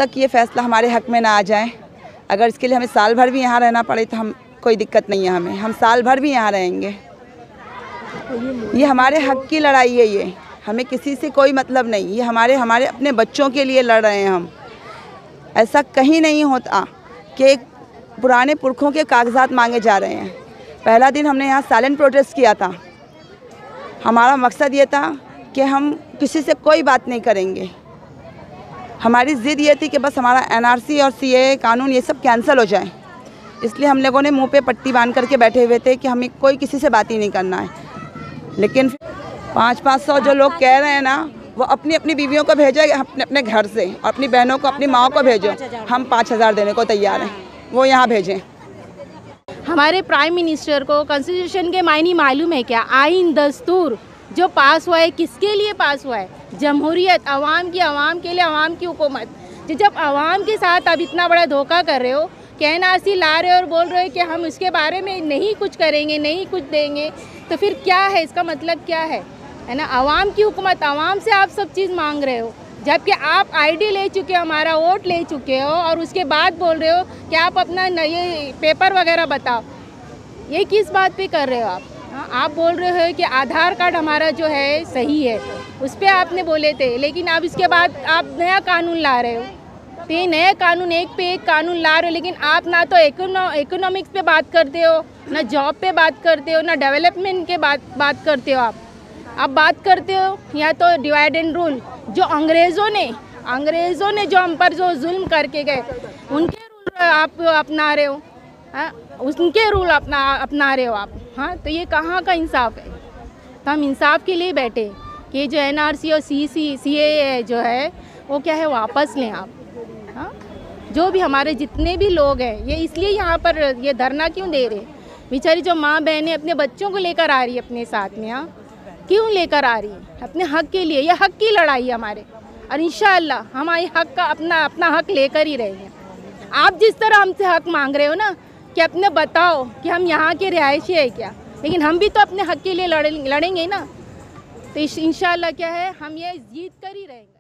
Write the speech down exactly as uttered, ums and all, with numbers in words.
तक ये फैसला हमारे हक में ना आ जाए, अगर इसके लिए हमें साल भर भी यहाँ रहना पड़े तो हम कोई दिक्कत नहीं है, हमें हम साल भर भी यहाँ रहेंगे। ये हमारे हक की लड़ाई है, ये हमें किसी से कोई मतलब नहीं, ये हमारे हमारे अपने बच्चों के लिए लड़ रहे हैं हम। ऐसा कहीं नहीं होता कि पुराने पुरखों के कागजात मांगे जा रहे हैं। पहला दिन हमने यहाँ साइलेंट प्रोटेस्ट किया था। हमारा मकसद ये था कि हम किसी से कोई बात नहीं करेंगे। हमारी ज़िद ये थी कि बस हमारा एन आर सी और सी ए ए कानून ये सब कैंसिल हो जाए। इसलिए हम लोगों ने मुंह पे पट्टी बांध करके बैठे हुए थे कि हमें कोई किसी से बात ही नहीं करना है। लेकिन पाँच पाँच सौ जो लोग कह रहे हैं ना, वो अपनी अपनी बीवियों को भेजे अपने अपने घर से, और अपनी बहनों को, अपनी माओ को भेजो। हम पाँच हज़ार देने को तैयार हैं, वो यहाँ भेजें। हमारे प्राइम मिनिस्टर को कॉन्स्टिट्यूशन के मायने मालूम है क्या? आइन दस्तूर जो पास हुआ है किसके लिए पास हुआ है? जमहूरियत, आवाम की, आवाम के लिए, आवाम की हुकूमत। जो जब आवाम के साथ अब इतना बड़ा धोखा कर रहे हो, कि एन आर सी ला रहे हो और बोल रहे हो कि हम उसके बारे में नहीं कुछ करेंगे, नहीं कुछ देंगे, तो फिर क्या है? इसका मतलब क्या है? है ना, आवाम की हुकूमत, आवाम से आप सब चीज़ मांग रहे हो, जबकि आप आईडी ले चुके हो, हमारा वोट ले चुके हो, और उसके बाद बोल रहे हो कि आप अपना ये पेपर वगैरह बताओ। ये किस बात पे कर रहे हो आप? हाँ, आप बोल रहे हो कि आधार कार्ड हमारा जो है सही है, उस पर आपने बोले थे, लेकिन अब इसके बाद आप नया कानून ला रहे हो। तो ये नया कानून, एक पे एक कानून ला रहे हो, लेकिन आप ना तो इकोनॉमिक्स पे बात करते हो, ना जॉब पे बात करते हो, ना डेवलपमेंट के बात बात करते हो। आप आप बात करते हो या तो डिवाइड एंड रूल, जो अंग्रेज़ों ने अंग्रेज़ों ने जो हम पर जो जुल्म करके गए, उनके रूल आप अपना रहे हो। हाँ, उनके रूल अपना अपना रहे हो आप। हाँ, तो ये कहाँ का इंसाफ है? तो हम इंसाफ के लिए बैठे कि जो एन आर सी और सी सी सी ए जो है वो क्या है, वापस लें आप। हाँ, जो भी हमारे जितने भी लोग हैं, ये इसलिए यहाँ पर ये धरना क्यों दे रहे? बेचारी जो माँ बहनें अपने बच्चों को लेकर आ रही है अपने साथ में, हाँ क्यों लेकर आ रही है? अपने हक के लिए। ये हक की लड़ाई है हमारे, और इंशाअल्लाह हमारे हक का अपना अपना हक लेकर ही रहेंगे। आप जिस तरह हमसे हक मांग रहे हो ना, कि अपने बताओ कि हम यहाँ के रिहायशी है क्या, लेकिन हम भी तो अपने हक के लिए लड़ेंगे ना। तो इंशाअल्लाह क्या है, हम ये जीत कर ही रहेंगे।